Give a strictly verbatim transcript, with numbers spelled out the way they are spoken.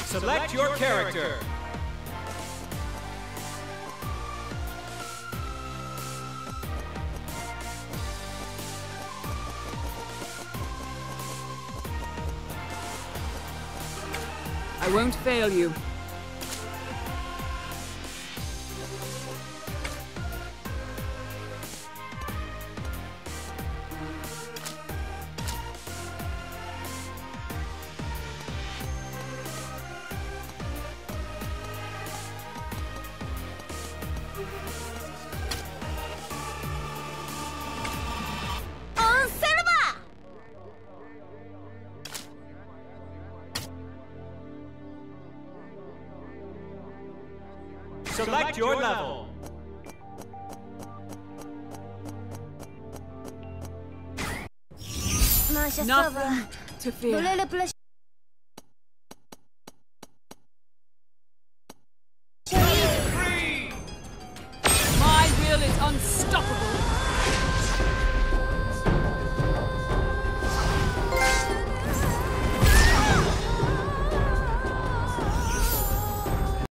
Select your character. I won't fail you. Select your level. Nothing to fear. My will is unstoppable.